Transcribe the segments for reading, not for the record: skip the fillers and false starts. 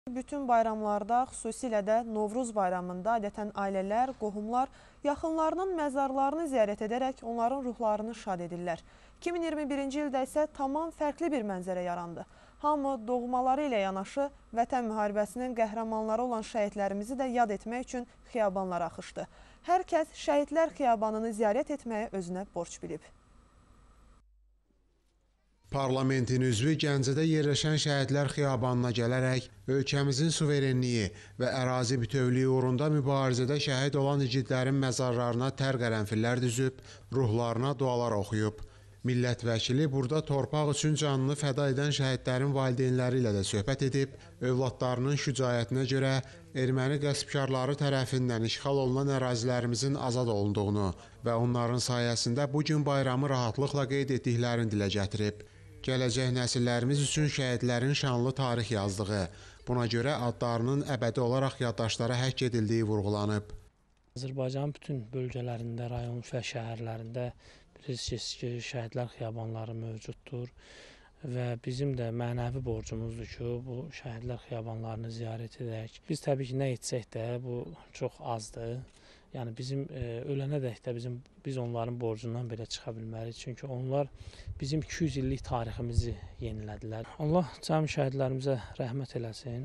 Bütün bayramlarda, xüsusilə də Novruz bayramında adətən ailələr, qohumlar yaxınlarının məzarlarını ziyarət edərək onların ruhlarını şad edirlər. 2021-ci ildə isə tamam fərqli bir mənzərə yarandı. Hamı doğmaları ilə yanaşı Vətən müharibəsinin qəhrəmanları olan şəhidlərimizi də yad etmək üçün xiyabanlara axışdı. Hər kəs şəhidlər xiyabanını ziyarət etməyə özünə borc bilib. Parlamentin üzvü Gəncədə yerləşən şəhidlər xiyabanına gələrək ölkəmizin suverenliyi və ərazi bütövlüyü uğrunda mübarizədə şəhid olan igidlərin məzarlarına tər qərənfillər düzüb, ruhlarına dualar oxuyub. Millət vəkili burada torpaq üçün canını fəda edən şəhidlərin valideynləri ilə də söhbət edib, övladlarının şücaətinə görə erməni qəsbkarları tərəfindən işğal olunan ərazilərimizin azad olunduğunu və onların sayəsində bugün bayramı rahatlıqla qeyd etdiklərini dilə gətirib. Gələcək nəsillərimiz üçün şəhidlərin şanlı tarix yazdığı, buna görə adlarının əbədi olaraq yaddaşlara həkk edildiyi vurğulanıb. Azərbaycanın bütün bölgələrində, rayon və şəhərlərində bilirsiniz ki, şəhidlər xiyabanları mövcuddur və bizim də mənəvi borcumuzdur ki, bu şəhidlər xiyabanlarını ziyarət edək. Biz təbii ki, nə etsək də bu çox azdır. Yəni bizim ölənədək də biz onların borcundan belə çıxa bilmərik. Çünki onlar bizim 200 illik tariximizi yenilədilər. Allah cəmi şəhidlərimizə rəhmət eləsin,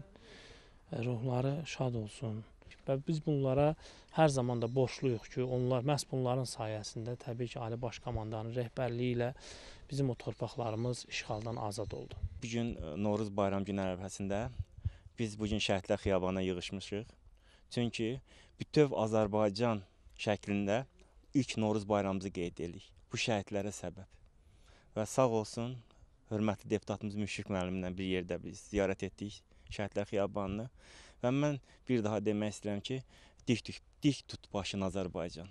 ruhları şad olsun. Və biz bunlara hər zaman da borcluyuq ki, onlar məhz bunların sayəsində təbii ki, Ali Baş Komandanın rəhbərliyi ilə bizim o torpaqlarımız işğaldan azad oldu. Bugün Novruz bayram günü ərəfəsində biz bugün şəhidlər xiyabanına yığışmışıq. Çünki bütöv Azərbaycan şəklində ilk Novruz bayramımızı qeyd edirik. Bu şəhidlərə səbəb. Və sağ olsun, hörmətli deputatımız Müşfiq müəllimlə bir yerdə biz ziyarət etdik şəhidlər xiyabanını. Və mən bir daha demək istəyirəm ki, dik tut başın Azərbaycan.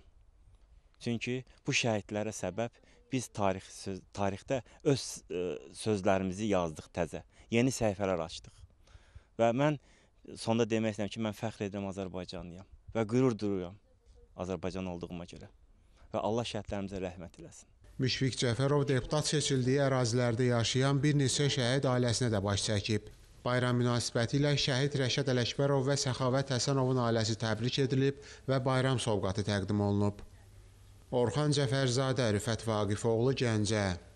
Çünki bu şəhidlərə səbəb biz tarixdə öz sözlərimizi yazdıq təzə. Yeni səhifələr açdıq. Və mən sonda demək istəyirəm ki, mən fəxr edirəm Azərbaycanlıyam və qürur duyuram Azərbaycan olduğuma görə. Və Allah şəhidlərimizə rəhmət eləsin. Müşfiq Cəfərov deputat seçildiyi ərazilərdə yaşayan bir neçə şəhid ailəsinə də baş çəkib. Bayram münasibəti ilə şəhid Rəşad Ələkbərov və Səxavət Həsənovun ailəsi təbrik edilib və bayram sovqatı təqdim olunub. Orxan Cəfərzadə, Rüfət Vaqifoğlu, Gəncə.